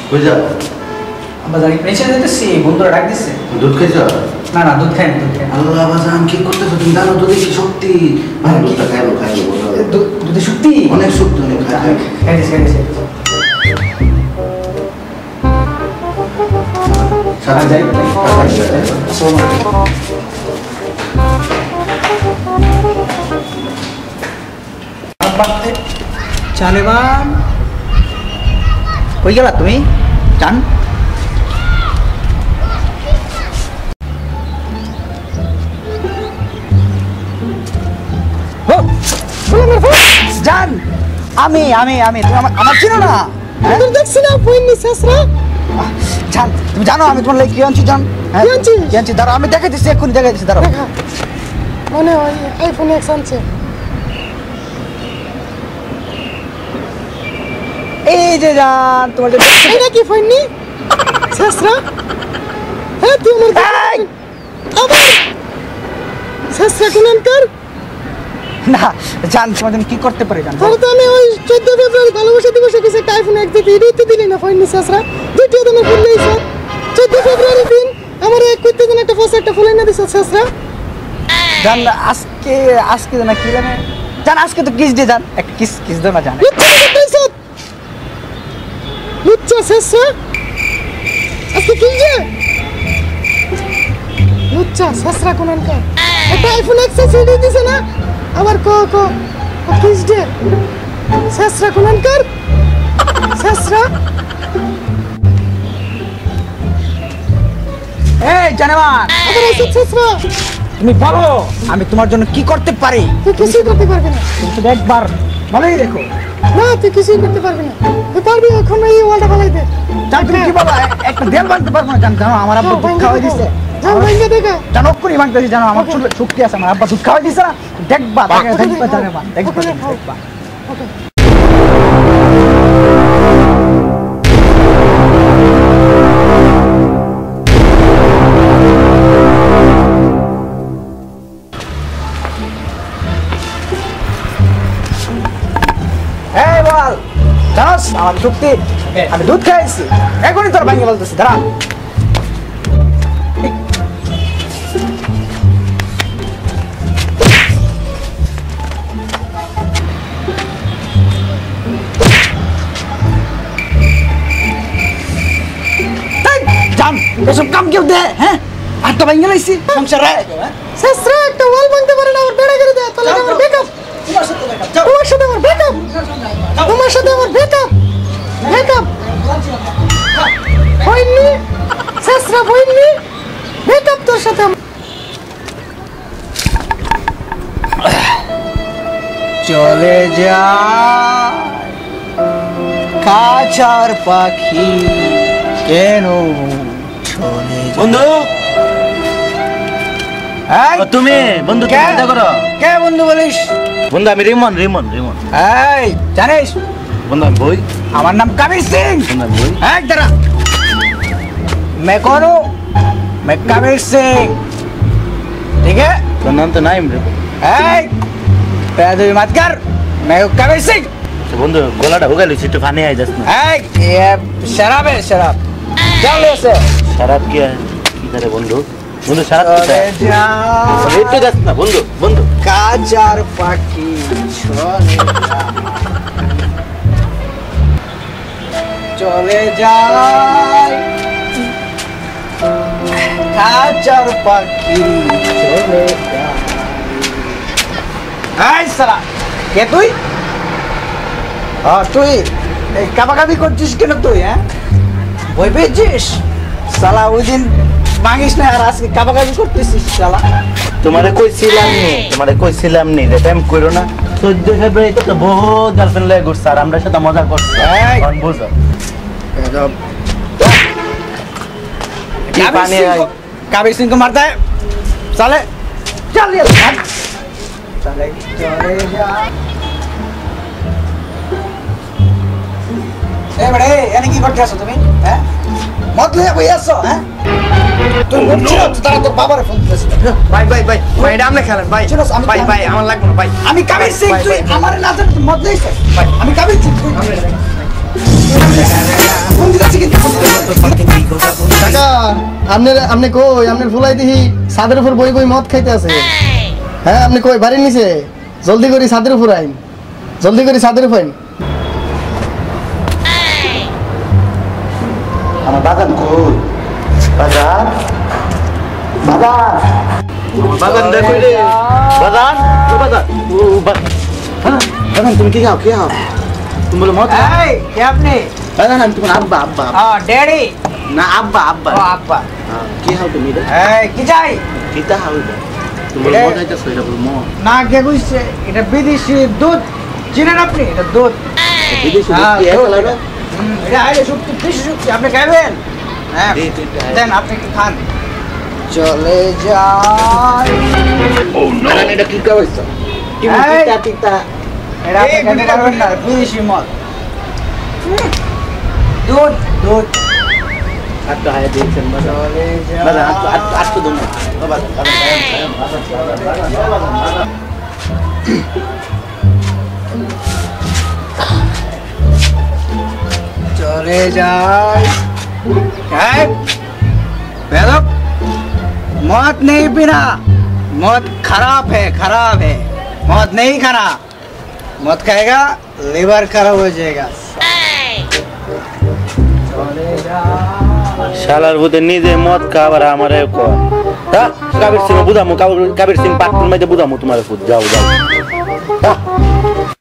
কই যাও? আব্বা জানি নিচে যেতেছি, বন্ধুরা ডাক দিচ্ছে। দুধ খাইছো? না না, দুধ খাই না, দুধ খাই না। আল্লাহ বাজান কি করতেছো তুমি? জানো দুধে কি শক্তি? দুধটা খাইবো খাইবো। দুধে শক্তি অনেক শক্তি, অনেক খাইতেছি খাইতেছি। সারা যাই চালেবান কই গেলা তুমি? জান জান আমি আমি আমি তুমি আমার চিনো না? দেখছি না পয়নি শেষরা। জান তুমি জানো আমি তোমার লাগি কি আনছি? জান কি আনছিস? কি আনছি দাঁড়াও, আমি দেখে দিচ্ছি, এক্ষুনি দেখে দিচ্ছি, দাঁড়াও। মনে হয় আইফোন এক্স আনছে। এই যে জান তোমার যে এটা কি পয়নি শেষরা? হ্যাঁ তুই আমার আবার শেষরা কোনকার? না জান তোমার জন্য কি করতে পারি জান? তাহলে তো আমি ওই 14 ফেব্রুয়ারি ভালোবাসা দিবসে কিছু একটা আইফোন এক দিতে এটাই তো দিলি না পয়নি শেষরা। দুইটা দিনে ফুললেই স্যার 14 ফেব্রুয়ারি দিন আমার এক কইতে দিন একটা ফসা একটা ফুলাই না দিছ শেষরা। জান আজকে আজকে জানা কি জানে জান, আজকে তো কিস ডে জান, একটা কিস কিস দাও না জান। লুচ্চা শেষরা আজকে কি যে লুচ্চা শেষরা কোনকার? একটা আইফোন এক্স সিডি দিছে না আবার ক কিস ডে শেষরা কোনকার? শেষরা এই জানেমান আবার এসে শেষরা তুমি বলো আমি তোমার জন্য কি করতে পারি? তুই কিছুই করতে পারবি না। তুমি শুধু একবার ভালোই দেখো। না তুই কিছুই করতে পারবি না। তুই পারবি এখন এই ওয়ালটা ফালাই দে। জান তুমি কি বলো? একটা দেল বানতে পারবো না জান? জানো আমার আব্বা দুধ খাওয়াই দিছে। যাও ভাঙ্গা দেখা। জানো করে বানতেছি, জানো আমার শক্তি আছে, আমার আব্বা দুধ খাওয়াই দিছে না। দেখবা দেখবা জানেমান দেখবা দেখবা। ওকে এই বল জানোস আমার শক্তি, আমি দুধ খাইছি, এখনই তোর ভাঙিয়ে বলতেছি, দাঁড়া। জান এসব কাম কেউ দে? হ্যাঁ আর তো ভাঙিয়ে লাইছি সংসার শেষরা একটা ওয়াল ভাঙতে পারে না, আমার বেড়া করে দে। তাহলে আমার ব্যাকআপ তোমার সাথে আমার ব্যাকআপ তোমার সাথে আমার ব্যাকআপ ব্যাকআপ হয়নি শেষরা হয়নি ব্যাকআপ তোর সাথে চলে যায় কাঁচার পাখি কেন চলে যায়? বন্ধু এই, তুমি বন্ধু কে? কি করো? কে বন্ধু বলিস? বন্ধু আমি রিমন রিমন রিমন। এই জানিস বন্ধু আমি বই। আমার নাম কবির সিং। বন্ধু আমি বই। এক দাঁড়া, मैं कौन हूँ? मैं कबीर सिंह, ठीक है? তোর নাম তো নাইম রে। पैदवी मत कर, मैं हूँ कबीर सिंह। বন্ধু গলাটা হুগাই লিছি, একটু ফানি আই যাস না। ये शराब है, शराब। चल ऐसे শরাব কি হয়? কি করে বন্ধু? বন্ধু শরাব কি চলে হয়? যা একটু যাস না বন্ধু বন্ধু। কাজার পাখি চলে যায় কাজার পাখি চলে যায়। এই সালা কে তুই? তুই এই কাবাকাবি করছিস কেন তুই? হ্যাঁ বই পেয়েছিস সালা? ওই দিন মাগিস না আর আজকে কাবাকাবি করতেছিস সালা। তোমারে কইছিলাম নি যে প্রেম করো না। 14 ফেব্রুয়ারি তো বহুত গার্লফ্রেন্ড লাগে ঘুরছে আর আমরা সাথে মজা করছি। এই। এখন বুঝো কি পানি হয়? कबीर सिंह को मारता है साले, चल ये भाग साले चले जा। ए बड़े यानी की करते हो তুমি? হ্যাঁ মত লয়ে বই আসছো? হ্যাঁ তুই মুখছিস তো তারা তোর বাবারে ফোন দিছিস। ভাই ভাই ভাই ভাই এটা আমনে খেলেন ভাই ভাই ভাই আমার লাগবে না ভাই। আমি কবির সিং, তুই আমারে না জানি মত লইছিস। ভাই আমি কবির সিং, তুই ফোন দিতেছি কিন্তু কাকা আপনি কই আপনার ফুলাই দিহি ছাদের উপর বই বই মদ খাইতে আছে হ্যাঁ আপনি কই বাড়ির নিচে জলদি করে ছাদের উপর আইন জলদি করে ছাদের উপর আইন আমার বাগান কই বাগান বাগান বাগান দেখো রে বাগান ও বাগান ও হ্যাঁ বাগান তুমি কি খাও তুমি বলো মত এই কে আপনি না না তুমি আব্বা আব্বা ড্যাডি না আব্বা আব্বা ও আব্বা কি খাও তুমি রে এই কি চাই কিতা খাও রে তুমি বলো মত আইতা সইরা বলো মত না কে কইছে এটা বিদেশি দুধ চিনেন আপনি এটা দুধ বিদেশি হ্যাঁ, কি দুধ। খালা এটা আইলে শক্তি বেশি শক্তি আপনি খাবেন হ্যাঁ দেন আপনি কি খান চলে যাই না এটা কি খাওয়াইছো কি এই। কিতা কিতা এটা আপনি খেতে পারবেন না বিদেশি মদ দুধ দুধ আটটা হায় দিয়েছেন বাবা চলে বাবা যাই আটটা দম বাবা चले जाए बेदब मौत नहीं पीना मौत खराब है मौत नहीं खाना मौत खाएगा लिवर खराब हो जाएगा चले जाए শালার বুতে নিজে মদ খাবার আমারে কো তা কাবির সিং বুদামু কাবির সিং পাটুল মাইতে বুদামু তোমার ফুট যাও যাও